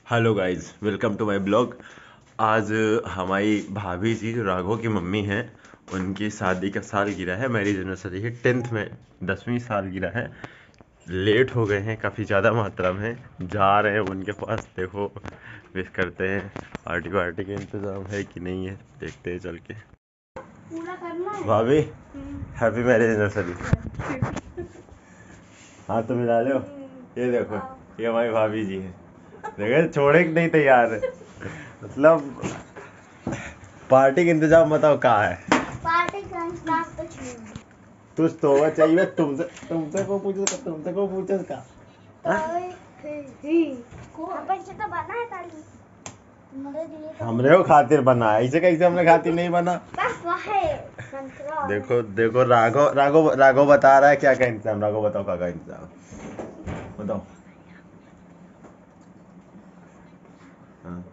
Hello guys, welcome to my blog. आज हमारी भाभी जी जो राघव की मम्मी हैं उनकी शादी का सालगिरह है। मैरिज एनिवर्सरी है, 10th में 10वीं सालगिरह है। लेट हो गए हैं, काफ़ी ज़्यादा मात्रा में। जा रहे हैं उनके पास, देखो विश करते हैं। पार्टी वार्टी का इंतज़ाम है कि नहीं है, देखते हैं चल के। भाभी हैप्पी मैरिज एनिवर्सरी। हाँ तो मिला लो। ये देखो, ये हमारी भाभी जी है। देखो छोड़े कि नहीं तैयार है। मतलब पार्टी का इंतजाम बताओ कहाँ है। पार्टी का इंतजाम तो तुझ तो वो चाहिए। तुमसे को पूछो का तो बना है ताली हमरे को खातिर बना है, ऐसे कैसे हमने खातिर नहीं बना। बस वह देखो देखो राघव बता रहा है क्या का इंतजाम। राघव बताओ का इंतजाम बताओ। हाँ।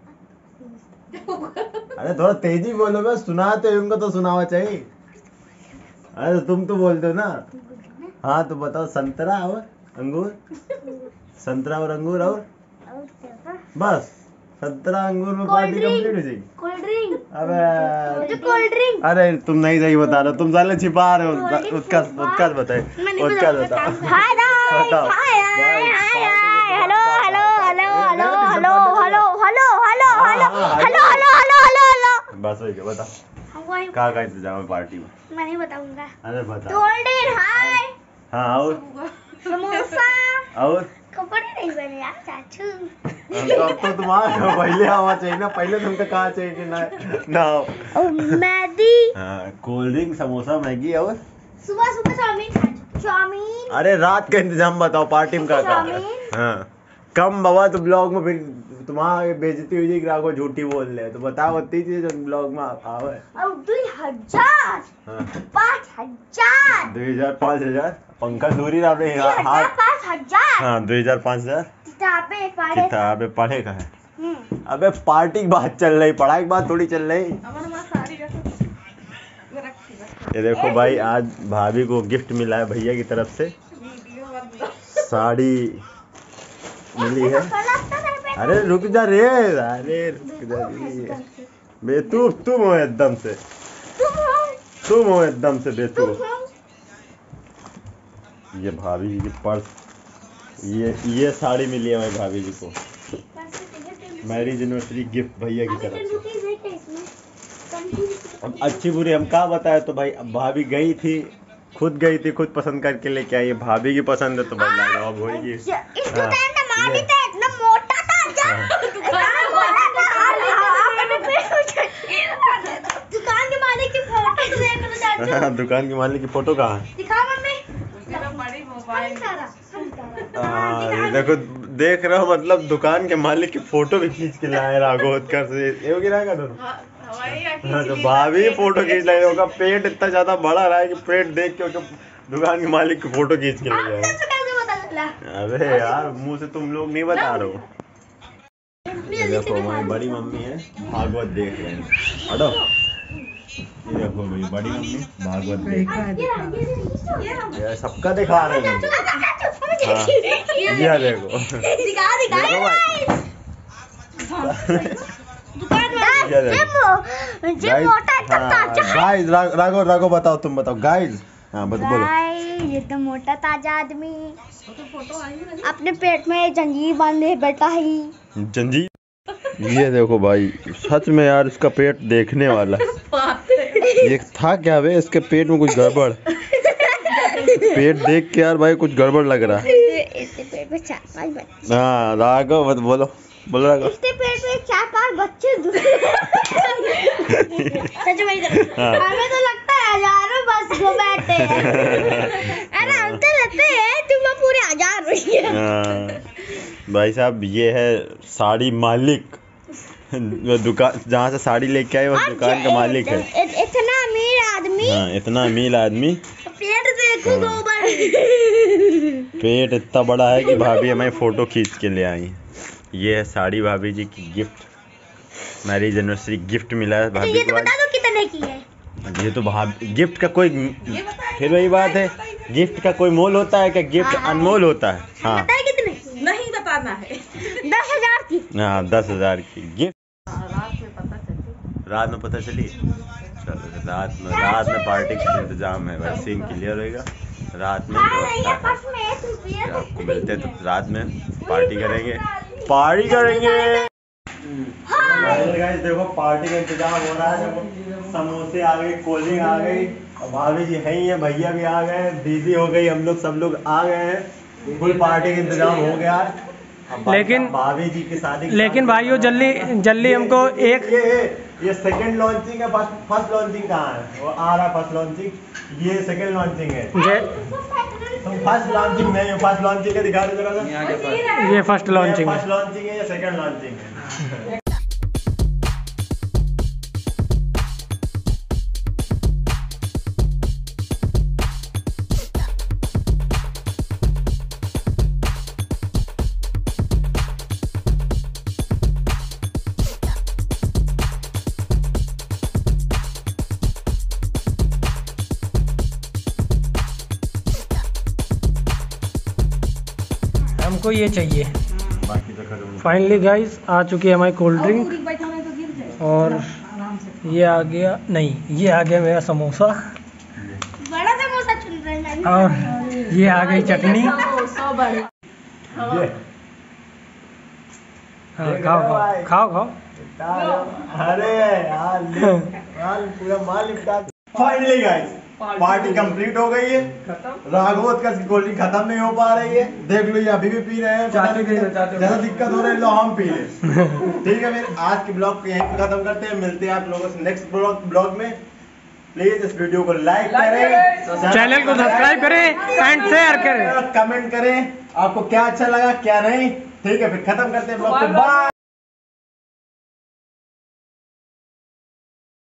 अरे थोड़ा तेजी बोलो, बस सुनाते उनको तो सुनावा चाहिए। अरे तुम तो बोलते हो ना। हाँ तो बताओ। संतरा और अंगूर, संतरा और अंगूर और बस संतरा अंगूर में पार्टी कंप्लीट हो जाएगी। Cold drink. अबे कोल्ड ड्रिंक। अरे तुम नहीं सही बता रहे हो, तुम साले छिपा रहे हो। उत्कर्ष बताए, उत्कर्ष बताओ। हाय बताओ। Hi hi hello hello hello hello hello hello hello hello hello hello hello hello hello बस वही बताओ का इंतजाम है पार्टी में। मैं नहीं बताऊंगा। अरे बता। Golden hi. हाँ और समोसा और कपड़े नहीं बने यार चाचू। अब तो तुम्हारा पहले आवा चाहिए ना। पहले तुमको कहा चाहिए कि ना हो। मैगी। हाँ, कोल्ड ड्रिंक, समोसा, मैगी और सुबह सुबह चाउमीन। अरे रात का इंतजाम बताओ पार्टी में का। हाँ कम बाबा, तो ब्लॉग में फिर तुम्हारा बेइज्जती हुई कि राघव झूठी बोल रहे हैं। तो बताओ इतनी चीज जो ब्लॉग में आवे। 2000 5000 2000 5000 पंखा दूरी रहा हाथ। 5000 हाँ 2000 5000 किताबें पढ़े का है। अबे पार्टी की बात चल रही, पढ़ाई की बात थोड़ी चल रही। ये देखो भाई, आज भाभी को गिफ्ट मिला है भैया की तरफ से। साड़ी मिली है। अरे रुक जा रे, अरे रुक जा रे बेतूफ। तुम हो एकदम से, तुम हो एकदम से बेतूफ। ये भाभी जी की पर्स, ये साड़ी मिली है हमारी भाभी जी को। मैरिज एनिवर्सरी गिफ्ट भैया की तरफ से। अब अच्छी बुरी हम क्या बताए। तो भाई अब भाभी गई थी, खुद पसंद करके लेके आई। भाभी की पसंद है तो भाई लाजवाब होगी। दुकान के मालिक की फोटो देख लो चाचू। दुकान के मालिक की फोटो कहाँ है? दिखा मम्मी। ये देखो, देख रहे हो मतलब दुकान के मालिक की फोटो भी खींच के लाए राघवोत्कर से। ये गिरा दोनों। हाँ तो भाभी फोटो खींच लाए होगा। पेट इतना ज्यादा बड़ा रहा है कि पेट देख के दुकान के मालिक की फोटो खींच के ले जाए। अरे यार मुंह से तुम लोग नहीं बता रहे हो। ये देखो हमारी बड़ी मम्मी है, भागवत देख रहे हैं। हटो। ये देखो मेरी बड़ी मम्मी भागवत देख रही है। सबका दिखा रहे हैं। हाँ ये देखो, देखो भाई। गाइस राघव बताओ, तुम बताओ गाइस। हाँ बोलो। ये तो मोटा ताजा आदमी अपने पेट में जंजीर बांधे बैठा है। जंजीर? ये देखो भाई, सच में यार इसका पेट देखने वाला। ये था क्या बे, इसके पेट में कुछ गड़बड़। पेट देख के यार भाई कुछ गड़बड़ लग रहा है। इसके पेट में 4-5 बच्चे। हाँ राघव बोलो राघव। इसके पेट में 4-5 बच्चे। सच में हमें तो लगता है हजारों बस को बैठे हैं। अरे हम तो लगते हैं तुम पूरे 1000 रही है। भाई साहब ये है साड़ी मालिक, दुकान जहाँ से साड़ी लेके आए वो दुकान का मालिक है। इतना अमीर आदमी। हाँ इतना अमीर आदमी। पेट देखो गोबर। पेट इतना बड़ा है कि भाभी हमें फोटो खींच के ले आई। ये है साड़ी भाभी जी की गिफ्ट, मैरिज एनिवर्सरी गिफ्ट मिला है भाभी को। ये तो बता दो कितने की है। ये तो गिफ्ट का कोई, फिर वही बात है, गिफ्ट का कोई मोल होता है क्या? गिफ्ट अनमोल होता है। हाँ कितने? नहीं बताना है। 10,000 की। हाँ 10,000 की गिफ्ट। रात में पता चली। चलो रात में पार्टी का इंतजाम है भाई, सीन क्लियर होएगा रात में। आपको मिलते हैं तो रात में पार्टी करेंगे। गाइस देखो पार्टी का इंतजाम हो रहा है। देखो समोसे आ गए, कोल्ड ड्रिंक आ गई, भाभी जी है ही है, भैया भी आ गए, दीदी हो गई, हम लोग सब लोग आ गए हैं। फुल पार्टी का इंतजाम हो गया है। लेकिन भाभी जी की शादी, लेकिन भाइयों जल्दी हमको एक ये सेकंड लॉन्चिंग है। फर्स्ट लॉन्चिंग कहाँ है? वो आ रहा है फर्स्ट लॉन्चिंग, ये सेकंड लॉन्चिंग है। तुम फर्स्ट लॉन्चिंग नहीं हो, फर्स्ट लॉन्चिंग का दिखा दो जरा सा। ये फर्स्ट लॉन्चिंग है। फर्स्ट लॉन्चिंग है या सेकंड लॉन्चिंग है? हमको ये चाहिए। बाकी तो खत्म। फाइनली गाइस आ चुकी है हमारी कोल्ड ड्रिंक, और ये आ गया, नहीं ये आ गया मेरा समोसा, बड़ा समोसा चुन रहे हैं। और ये आ गई चटनी। हाँ खाओ खाओ खाओ खाओ। अरे यार पूरा माल निपटा। फाइनली गाइस पार्टी कंप्लीट हो गई है। राघवत का कोल्ड ड्रिंक खत्म नहीं हो पा रही है, देख लो ये अभी भी पी रहे हैं। ज्यादा दिक्कत हो रही है, लो हम पी ले। ठीक है, फिर आज के ब्लॉग को यहीं पे खत्म करते हैं। मिलते हैं आप लोगों से नेक्स्ट ब्लॉग में। प्लीज इस वीडियो को लाइक करें, चैनल को सब्सक्राइब करें एंड शेयर करें, कमेंट करें आपको क्या अच्छा लगा क्या नहीं। ठीक है, फिर खत्म करते हैं ब्लॉग को। बाय।